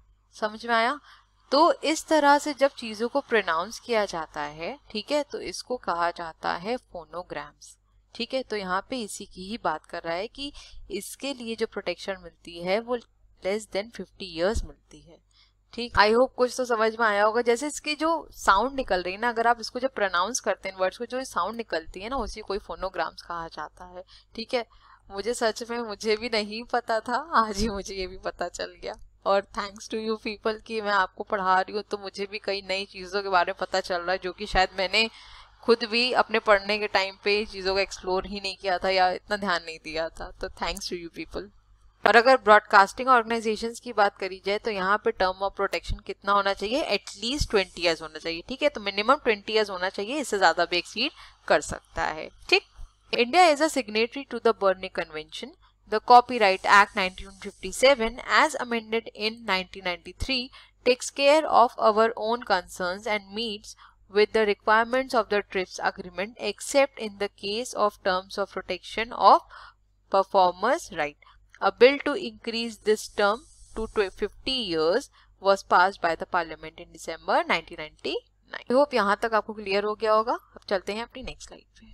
समझ में आया। तो इस तरह से जब चीजों को प्रोनाउंस किया जाता है, ठीक है, तो इसको कहा जाता है फोनोग्राम्स। ठीक है, तो यहाँ पे इसी की ही बात कर रहा है कि इसके लिए जो प्रोटेक्शन मिलती है वो लेस देन फिफ्टी इयर्स मिलती है। ठीक, आई होप कुछ तो समझ में आया होगा। जैसे इसकी जो साउंड निकल रही है ना, अगर आप इसको जब प्रोनाउंस करते हैं वर्ड्स को, जो साउंड निकलती है ना, उसी को फोनोग्राम्स कहा जाता है। ठीक है, मुझे सच में मुझे भी नहीं पता था, आज ही मुझे ये भी पता चल गया, और थैंक्स टू यू पीपल कि मैं आपको पढ़ा रही हूँ तो मुझे भी कई नई चीज़ों के बारे में पता चल रहा है, जो कि शायद मैंने खुद भी अपने पढ़ने के टाइम पे चीज़ों को एक्सप्लोर ही नहीं किया था या इतना ध्यान नहीं दिया था। तो थैंक्स टू यू पीपल। और अगर ब्रॉडकास्टिंग ऑर्गेनाइजेशंस की बात करी जाए तो यहाँ पे टर्म ऑफ प्रोटेक्शन कितना होना चाहिए, एटलीस्ट ट्वेंटी ईयर्स होना चाहिए। ठीक है, तो मिनिमम ट्वेंटी ईयर्स होना चाहिए, इससे ज्यादा भी एक्सीड कर सकता है। ठीक, India is a signatory to the Berne convention. The copyright act nineteen fifty seven as amended in nineteen ninety three takes care of our own concerns and meets with the requirements of the TRIPS agreement except in the case of terms of protection of performers' right. A bill to increase this term to fifty years was passed by the Parliament in December nineteen ninety nine. I hope यहाँ तक आपको क्लियर हो गया होगा। अब चलते हैं अपनी नेक्स्ट स्लाइड पे।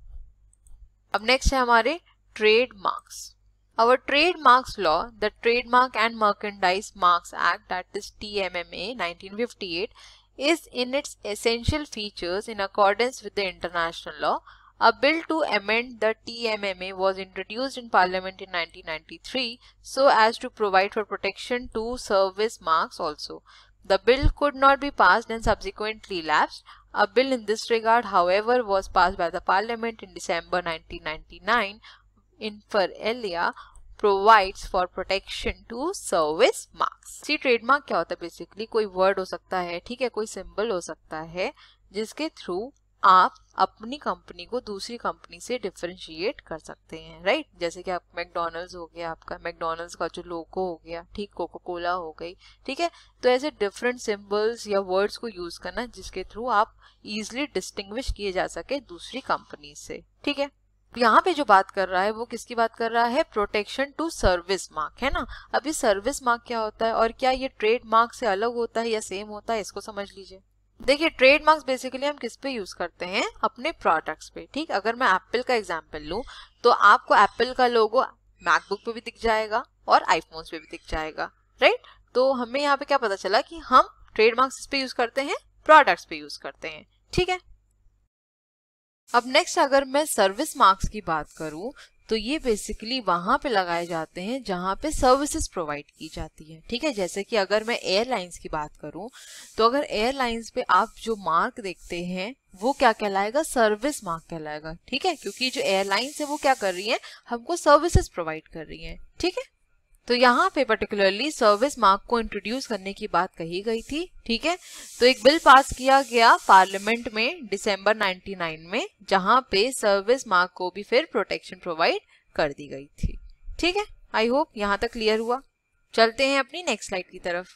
अब नेक्स्ट है हमारे trade marks. Our trademarks law, the Trademark and Merchandise Marks Act, that is T M M A nineteen fifty-eight, is in its essential features in accordance with the international law. A bill to amend the T M M A was introduced in Parliament in nineteen ninety-three so as to provide for protection to service marks also. The bill could not be passed and subsequently lapsed. A bill in this regard, however, was passed by the Parliament in December nineteen ninety-nine. Inter alia provides for protection to service marks. See trademark क्या होता है, बेसिकली कोई वर्ड हो सकता है, ठीक है, कोई सिंबल हो सकता है, जिसके थ्रू आप अपनी कंपनी को दूसरी कंपनी से डिफरेंशिएट कर सकते हैं, राइट। जैसे कि आप मैकडॉनल्ड्स हो गया, आपका मैकडॉनल्ड्स का जो लोगो हो गया, ठीक, कोको कोला हो गई, ठीक है। तो ऐसे डिफरेंट सिंबल्स या वर्ड्स को यूज करना जिसके थ्रू आप इजिली डिस्टिंग्विश किए जा सके दूसरी कंपनी से, ठीक है। यहाँ पे जो बात कर रहा है वो किसकी बात कर रहा है, प्रोटेक्शन टू सर्विस मार्क, है ना। अभी सर्विस मार्क क्या होता है और क्या ये ट्रेड मार्क से अलग होता है या सेम होता है, इसको समझ लीजिए। देखिए ट्रेड मार्क्स बेसिकली हम किस पे यूज करते हैं, अपने प्रोडक्ट्स पे, ठीक। अगर मैं एप्पल का एग्जांपल लूं तो आपको एप्पल का लोगो मैकबुक पे भी दिख जाएगा और आईफोन्स पे भी दिख जाएगा, राइट। तो हमें यहाँ पे क्या पता चला कि हम ट्रेड मार्क्स इस पे यूज करते हैं, प्रोडक्ट्स पे यूज करते हैं, ठीक है। अब नेक्स्ट अगर मैं सर्विस मार्क्स की बात करूं तो ये बेसिकली वहां पे लगाए जाते हैं जहां पे सर्विसेज प्रोवाइड की जाती है, ठीक है। जैसे कि अगर मैं एयरलाइंस की बात करूं तो अगर एयरलाइंस पे आप जो मार्क देखते हैं वो क्या कहलाएगा, सर्विस मार्क कहलाएगा, ठीक है। क्योंकि जो एयरलाइंस है वो क्या कर रही है, हमको सर्विसेज प्रोवाइड कर रही है, ठीक है। तो यहाँ पे पर्टिकुलरली सर्विस मार्क को इंट्रोड्यूस करने की बात कही गई थी, ठीक है। तो एक बिल पास किया गया पार्लियामेंट में दिसंबर निन्यानवे में, जहां पे सर्विस मार्क को भी फिर प्रोटेक्शन प्रोवाइड कर दी गई थी, ठीक है। आई होप यहाँ तक क्लियर हुआ। चलते हैं अपनी नेक्स्ट स्लाइड की तरफ।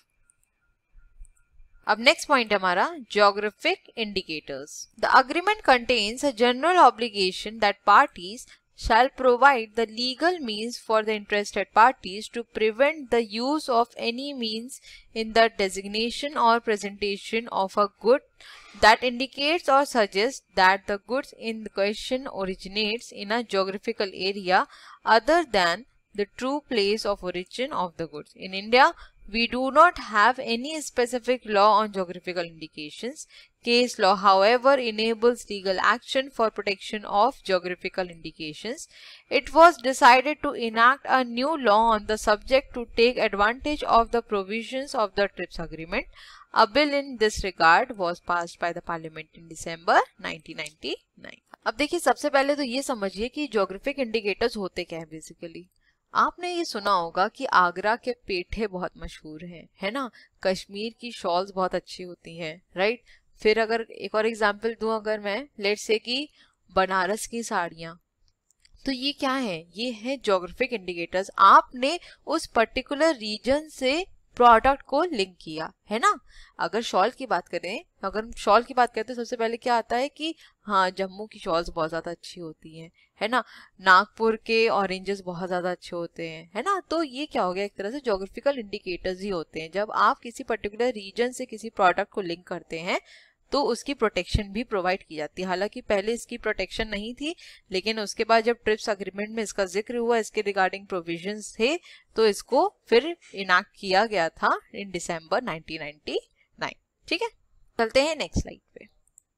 अब नेक्स्ट पॉइंट हमारा geographic indicators. The agreement contains a general obligation that parties shall provide the legal means for the interested parties to prevent the use of any means in the designation or presentation of a good that indicates or suggests that the goods in question originates in a geographical area other than the true place of origin of the goods. In India, we do not have any specific law on geographical indications. Case law, however, enables legal action for protection of geographical indications. It was decided to enact a new law on the subject to take advantage of the provisions of the TRIPS agreement. A bill in this regard was passed by the Parliament in December nineteen ninety-nine. अब देखिए सबसे पहले तो ये समझिए कि ज्योग्राफिक इंडिकेटर्स होते क्या है बेसिकली। आपने ये सुना होगा कि आगरा के पेठे बहुत मशहूर हैं, है ना। कश्मीर की शॉल्स बहुत अच्छी होती हैं, राइट। फिर अगर एक और एग्जांपल दूं, अगर मैं लेट्स से कि बनारस की साड़ियां, तो ये क्या है, ये है ज्योग्राफिक इंडिकेटर्स। आपने उस पर्टिकुलर रीजन से प्रोडक्ट को लिंक किया, है ना। अगर शॉल की बात करें, अगर शॉल की बात करते हैं तो सबसे पहले क्या आता है कि हाँ जम्मू की शॉल्स बहुत ज्यादा अच्छी होती हैं, है ना। नागपुर के ऑरेंजेस बहुत ज्यादा अच्छे होते हैं, है ना। तो ये क्या हो गया, एक तरह से ज्योग्राफिकल इंडिकेटर्स ही होते हैं। जब आप किसी पर्टिकुलर रीजन से किसी प्रोडक्ट को लिंक करते हैं तो उसकी प्रोटेक्शन भी प्रोवाइड की जाती है। हालांकि पहले इसकी प्रोटेक्शन नहीं थी, लेकिन उसके बाद जब ट्रिप्स अग्रीमेंट में इसका जिक्र हुआ, इसके रिगार्डिंग प्रोविजंस थे, तो इसको फिर इनैक्ट किया गया था in December nineteen ninety nine, ठीक है। चलते हैं नेक्स्ट स्लाइड पे।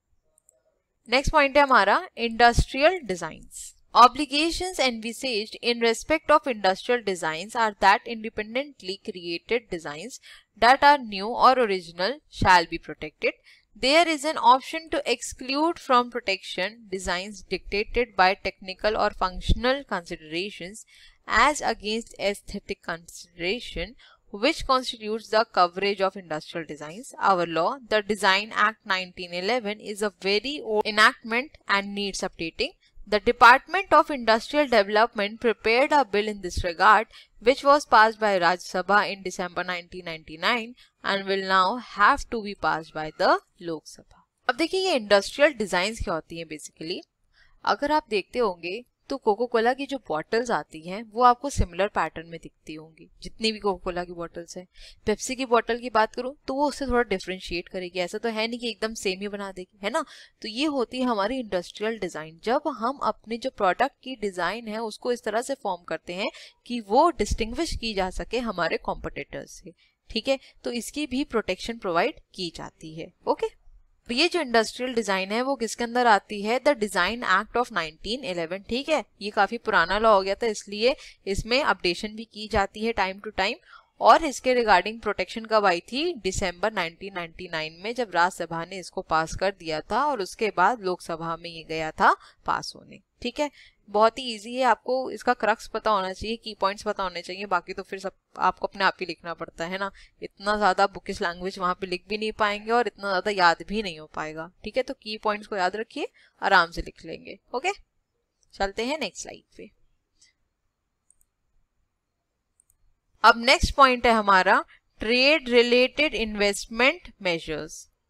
नेक्स्ट पॉइंट है हमारा industrial designs. Obligations envisaged in respect of industrial designs are that independently created designs that are new or original shall be protected. There is an option to exclude from protection designs dictated by technical or functional considerations as against aesthetic consideration, which constitutes the coverage of industrial designs. Our law, the Design Act nineteen eleven, is a very old enactment and needs updating. The Department of Industrial Development prepared a bill in this regard, which was passed by Rajya Sabha in December nineteen ninety-nine and will now have to be passed by the Lok Sabha. अब देखिए ये इंडस्ट्रियल डिजाइन्स क्या होती हैं बेसिकली। अगर आप देखते होंगे तो कोको कोला की जो बॉटल्स आती हैं वो आपको सिमिलर पैटर्न में दिखती होंगी, जितनी भी कोको कोला की बॉटल्स हैं। पेप्सी की बॉटल की बात करूं तो वो उससे थोड़ा डिफरेंशिएट करेगी, ऐसा तो है नहीं कि एकदम सेम ही बना देगी, है ना। तो ये होती है हमारी इंडस्ट्रियल डिजाइन। जब हम अपने जो प्रोडक्ट की डिजाइन है उसको इस तरह से फॉर्म करते हैं कि वो डिस्टिंग्विश की जा सके हमारे कॉम्पिटिटर्स से, ठीक है। तो इसकी भी प्रोटेक्शन प्रोवाइड की जाती है, ओके। ये जो इंडस्ट्रियल डिजाइन है वो किसके अंदर आती है, the design act of nineteen eleven, ठीक है। ये काफी पुराना लॉ हो गया था, इसलिए इसमें अपडेशन भी की जाती है टाइम टू टाइम। और इसके रिगार्डिंग प्रोटेक्शन कब आई थी, दिसंबर नाइनटीन नाइंटी नाइन में, जब राज्यसभा ने इसको पास कर दिया था और उसके बाद लोकसभा में ये गया था पास होने, ठीक है। बहुत ही इजी है, आपको इसका क्रक्स पता होना चाहिए, की पॉइंट्स पता होने चाहिए, बाकी तो फिर सब आपको अपने आप ही लिखना पड़ता है ना। इतना ज्यादा बुकिश लैंग्वेज वहां पे लिख भी नहीं पाएंगे और इतना ज्यादा याद भी नहीं हो पाएगा, ठीक है। तो की पॉइंट्स को याद रखिए, आराम से लिख लेंगे, ओके। चलते हैं नेक्स्ट स्लाइड पे। अब नेक्स्ट पॉइंट है हमारा ट्रेड रिलेटेड इन्वेस्टमेंट मेजर्स।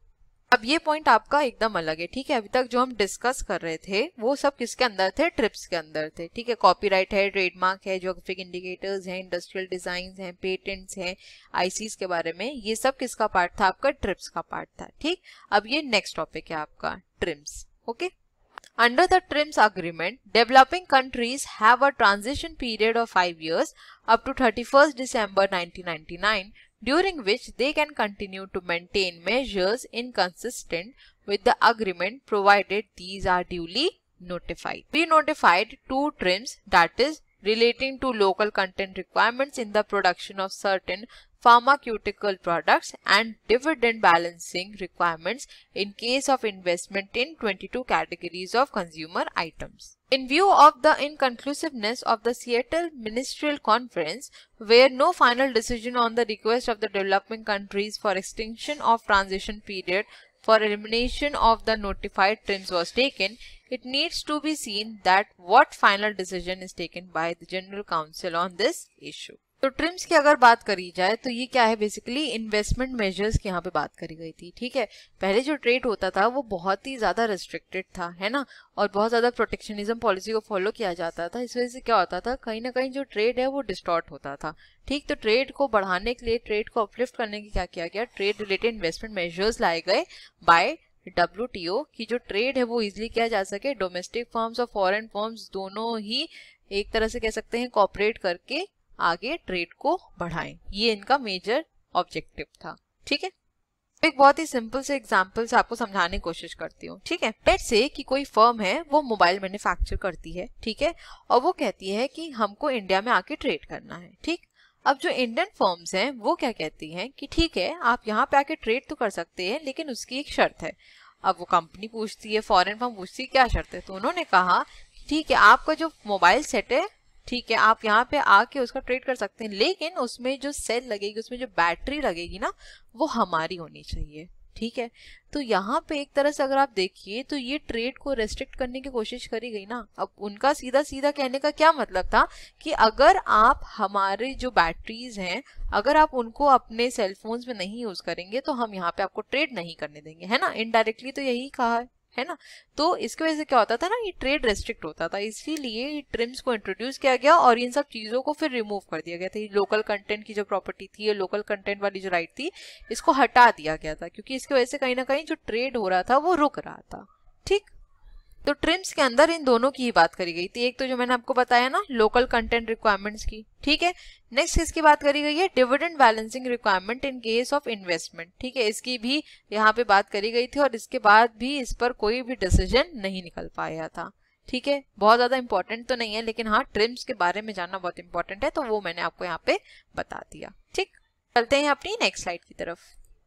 अब ये पॉइंट आपका एकदम अलग है, ठीक है। अभी तक जो हम डिस्कस कर रहे थे वो सब किसके अंदर थे, ट्रिप्स के अंदर थे, ठीक है। कॉपीराइट है, ट्रेडमार्क है, ज्योग्राफिक इंडिकेटर्स हैं, इंडस्ट्रियल डिजाइन हैं, पेटेंट्स हैं, आईसीज के बारे में, ये सब किसका पार्ट था, आपका ट्रिप्स का पार्ट था, ठीक। अब ये नेक्स्ट टॉपिक है आपका TRIMS, okay. Under the TRIPS agreement, developing countries have a transition period of five years up to thirty-first December nineteen ninety-nine, during which they can continue to maintain measures inconsistent with the agreement provided these are duly notified. We notified two TRIPS, that is relating to local content requirements in the production of certain pharmaceutical products and dividend balancing requirements in case of investment in twenty-two categories of consumer items. In view of the inconclusiveness of the Seattle Ministerial Conference, where no final decision on the request of the developing countries for extension of transition period for elimination of the notified TRIPS was taken, it needs to be seen that what final decision is taken by the General Council on this issue. तो ट्रिम्स की अगर बात करी जाए तो ये क्या है, बेसिकली इन्वेस्टमेंट मेजर्स की यहाँ पे बात करी गई थी, ठीक है। पहले जो ट्रेड होता था वो बहुत ही ज्यादा रिस्ट्रिक्टेड था, है ना, और बहुत ज्यादा प्रोटेक्शनिज्म पॉलिसी को फॉलो किया जाता था। इस वजह से क्या होता था, कहीं ना कहीं जो ट्रेड है वो डिस्टॉर्ट होता था, ठीक। तो ट्रेड को बढ़ाने के लिए, ट्रेड को अपलिफ्ट करने के क्या किया गया, ट्रेड रिलेटेड इन्वेस्टमेंट मेजर्स लाए गए बाय डब्ल्यूटीओ की जो ट्रेड है वो इजिली किया जा सके, डोमेस्टिक फर्म्स और फॉरेन फर्म्स दोनों ही एक तरह से कह सकते हैं कॉपरेट करके आगे ट्रेड को बढ़ाएं। ये इनका मेजर ऑब्जेक्टिव था, ठीक है। एक बहुत ही सिंपल से एग्जांपल से आपको समझाने की कोशिश करती हूँ, ठीक है। लेट्स से कि कोई फर्म है वो मोबाइल मैन्युफैक्चर करती है, ठीक है, और वो कहती है कि हमको इंडिया में आके ट्रेड करना है, ठीक। अब जो इंडियन फर्म्स हैं वो क्या कहती हैं कि ठीक है आप यहाँ पे आके ट्रेड तो कर सकते हैं, लेकिन उसकी एक शर्त है। अब वो कंपनी पूछती है, फॉरेन फर्म पूछती है क्या शर्त है, तो उन्होंने कहा ठीक है आपका जो मोबाइल सेट है, ठीक है, आप यहाँ पे आके उसका ट्रेड कर सकते हैं, लेकिन उसमें जो सेल लगेगी, उसमें जो बैटरी लगेगी ना, वो हमारी होनी चाहिए, ठीक है। तो यहाँ पे एक तरह से अगर आप देखिए तो ये ट्रेड को रेस्ट्रिक्ट करने की कोशिश करी गई ना। अब उनका सीधा सीधा कहने का क्या मतलब था कि अगर आप हमारे जो बैटरीज हैं, अगर आप उनको अपने सेलफोन्स में नहीं यूज करेंगे तो हम यहाँ पे आपको ट्रेड नहीं करने देंगे, है ना। इनडायरेक्टली तो यही कहा है, है ना। तो इसकी वजह से क्या होता था ना, ये ट्रेड रेस्ट्रिक्ट होता था, इसीलिए ट्रिम्स को इंट्रोड्यूस किया गया और इन सब चीजों को फिर रिमूव कर दिया गया था। ये लोकल कंटेंट की जो प्रॉपर्टी थी, ये लोकल कंटेंट वाली जो राइट थी, इसको हटा दिया गया था, क्योंकि इसकी वजह से कहीं ना कहीं जो ट्रेड हो रहा था वो रुक रहा था, ठीक। तो ट्रिम्स के अंदर इन दोनों की ही बात करी गई थी, एक तो जो मैंने आपको बताया ना लोकल कंटेंट रिक्वायरमेंट्स की, ठीक है। नेक्स्ट किसकी बात करी गई है, dividend balancing requirement in case of investment, ठीक है, इसकी भी यहाँ पे बात करी गई थी और इसके बाद भी इस पर कोई भी डिसीजन नहीं निकल पाया था, ठीक है। बहुत ज्यादा इंपॉर्टेंट तो नहीं है, लेकिन हाँ ट्रिम्स के बारे में जानना बहुत इंपॉर्टेंट है, तो वो मैंने आपको यहाँ पे बता दिया, ठीक। चलते हैं अपनी नेक्स्ट स्लाइड की तरफ।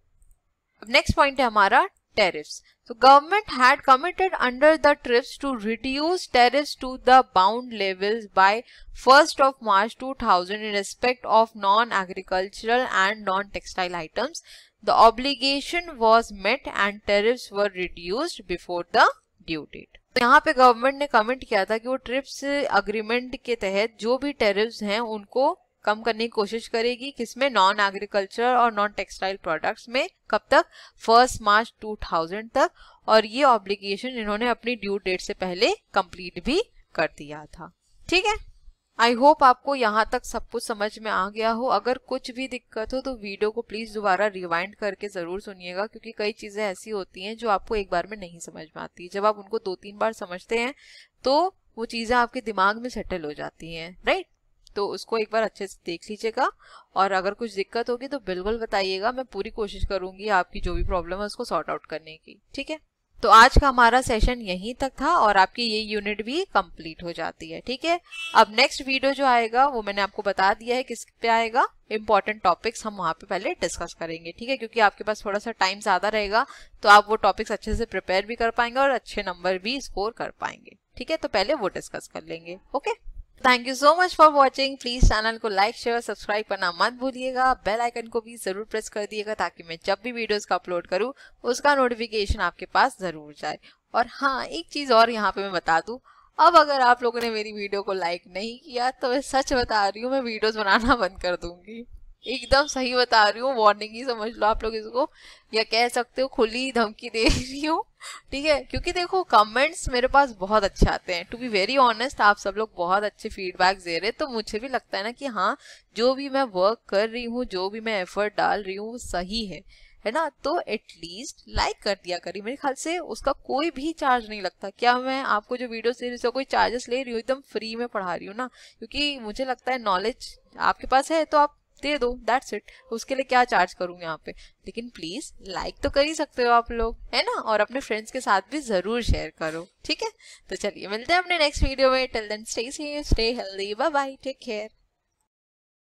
अब नेक्स्ट पॉइंट है हमारा tariffs. So government had committed under the TRIPS to reduce tariffs to the bound levels by first of March two thousand in respect of non-agricultural and non-textile items. The obligation was met and tariffs were reduced before the due date. तो यहाँ पे गवर्नमेंट ने कमिट किया था कि वो ट्रिप्स अग्रीमेंट के तहत जो भी टेरिफ्स हैं उनको कम करने की कोशिश करेगी, किसमें, नॉन एग्रीकल्चर और नॉन टेक्सटाइल प्रोडक्ट्स में। कब तक, फर्स्ट मार्च टू थाउजेंड तक। और ये ऑब्लिगेशन इन्होंने अपनी ड्यू डेट से पहले कंप्लीट भी कर दिया था, ठीक है। आई होप आपको यहाँ तक सब कुछ समझ में आ गया हो। अगर कुछ भी दिक्कत हो तो वीडियो को प्लीज दोबारा रिवाइंड करके जरूर सुनिएगा, क्योंकि कई चीजें ऐसी होती हैं जो आपको एक बार में नहीं समझ में आती। जब आप उनको दो तीन बार समझते हैं तो वो चीजें आपके दिमाग में सेटल हो जाती हैं, राइट। तो उसको एक बार अच्छे से देख लीजिएगा और अगर कुछ दिक्कत होगी तो बिल्कुल बताइएगा, मैं पूरी कोशिश करूंगी आपकी जो भी प्रॉब्लम है उसको सॉर्ट आउट करने की, ठीक है। तो आज का हमारा सेशन यहीं तक था और आपकी ये यूनिट भी कंप्लीट हो जाती है, ठीक है। अब नेक्स्ट वीडियो जो आएगा वो मैंने आपको बता दिया है किस पे आएगा, इंपॉर्टेंट टॉपिक्स हम वहाँ पे पहले डिस्कस करेंगे, ठीक है, क्योंकि आपके पास थोड़ा सा टाइम ज्यादा रहेगा तो आप वो टॉपिक्स अच्छे से प्रिपेयर भी कर पाएंगे और अच्छे नंबर भी स्कोर कर पाएंगे, ठीक है। तो पहले वो डिस्कस कर लेंगे, okay. Thank you so much for watching. Please channel को लाइक शेयर सब्सक्राइब करना मत भूलिएगा, बेल आइकन को भी जरूर प्रेस कर दिएगा ताकि मैं जब भी वीडियोस का अपलोड करूँ उसका नोटिफिकेशन आपके पास जरूर जाए। और हाँ, एक चीज और यहाँ पे मैं बता दूं, अब अगर आप लोगों ने मेरी वीडियो को लाइक नहीं किया तो मैं सच बता रही हूँ, मैं वीडियोस बनाना बंद कर दूंगी। एकदम सही बता रही हूँ, वार्निंग ही समझ लो आप लोग इसको, या कह सकते हो खुली धमकी दे रही हूँ। ठीक है, क्योंकि देखो कमेंट्स मेरे पास बहुत अच्छे आते हैं, टू बी वेरी ऑनेस्ट आप सब लोग बहुत अच्छे फीडबैक दे रहे हैं, तो मुझे भी लगता है ना कि हाँ जो भी मैं वर्क कर रही हूँ, जो भी मैं एफर्ट डाल रही हूँ वो सही है है ना। तो एटलीस्ट लाइक कर दिया करिए, मेरे ख्याल से उसका कोई भी चार्ज नहीं लगता। क्या मैं आपको जो वीडियो दे रही हूँ कोई चार्जेस ले रही हूँ? एकदम फ्री में पढ़ा रही हूँ ना, क्योंकि मुझे लगता है नॉलेज आपके पास है तो आप दे दो, दैट्स इट। उसके लिए क्या चार्ज करूँ यहाँ पे। लेकिन प्लीज लाइक तो कर ही सकते हो आप लोग, है ना, और अपने फ्रेंड्स के साथ भी जरूर शेयर करो। ठीक है, तो चलिए मिलते हैं अपने नेक्स्ट वीडियो में। Till then stay safe, stay healthy, bye bye, take care.